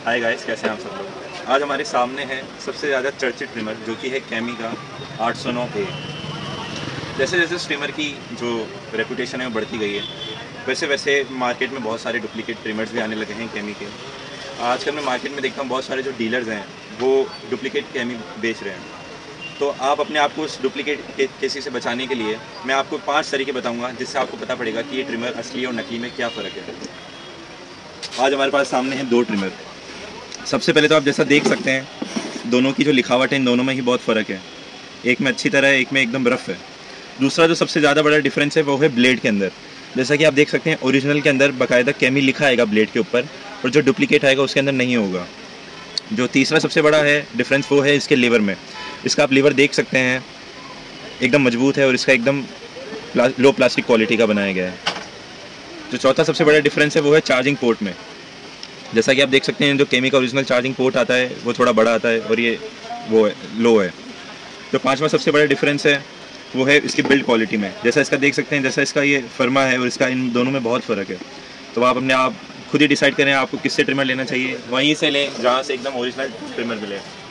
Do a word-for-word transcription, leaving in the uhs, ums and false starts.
Hi guys, कैसे हैं आप सब लोग। आज हमारे सामने है सबसे ज़्यादा चर्चित ट्रिमर जो कि है कैमी का आठ सौ नौ ए। जैसे जैसे इस ट्रिमर की जो रेपुटेशन है वो बढ़ती गई है, वैसे वैसे मार्केट में बहुत सारे डुप्लीकेट ट्रिमर्स भी आने लगे हैं कैमी के। आजकल मैं मार्केट में देखता हूँ बहुत सारे जो डीलर्स हैं वो डुप्लीकेट कैमी बेच रहे हैं। तो आप अपने आप को उस डुप्लीकेट के केसी से बचाने के लिए मैं आपको पाँच तरीके बताऊँगा जिससे आपको पता पड़ेगा कि ये ट्रिमर असली और नकली में क्या फ़र्क है। आज हमारे पास सामने हैं दो ट्रिमर। सबसे पहले तो आप जैसा देख सकते हैं दोनों की जो लिखावट है इन दोनों में ही बहुत फ़र्क है। एक में अच्छी तरह है, एक में एकदम रफ़ है। दूसरा जो सबसे ज़्यादा बड़ा डिफरेंस है वो है ब्लेड के अंदर। जैसा कि आप देख सकते हैं ओरिजिनल के अंदर बाकायदा कैमी लिखा आएगा ब्लेड के ऊपर, और जो डुप्लीकेट आएगा उसके अंदर नहीं होगा। जो तीसरा सबसे बड़ा है डिफरेंस वो है इसके लीवर में। इसका आप लीवर देख सकते हैं एकदम मजबूत है और इसका एकदम प्ला, लो प्लास्टिक क्वालिटी का बनाया गया है। जो चौथा सबसे बड़ा डिफरेंस है वो है चार्जिंग पोर्ट में। जैसा कि आप देख सकते हैं जो कैमी का ओरिजिनल चार्जिंग पोर्ट आता है वो थोड़ा बड़ा आता है और ये वो है लो है। जो पांचवा सबसे बड़ा डिफरेंस है वो है इसकी बिल्ड क्वालिटी में। जैसा इसका देख सकते हैं, जैसा इसका ये फर्मा है और इसका इन दोनों में बहुत फ़र्क है। तो आप अपने आप खुद ही डिसाइड करें आपको किससे ट्रिमर लेना चाहिए, वहीं से लें जहाँ से एकदम ओरिजिनल ट्रिमर मिले।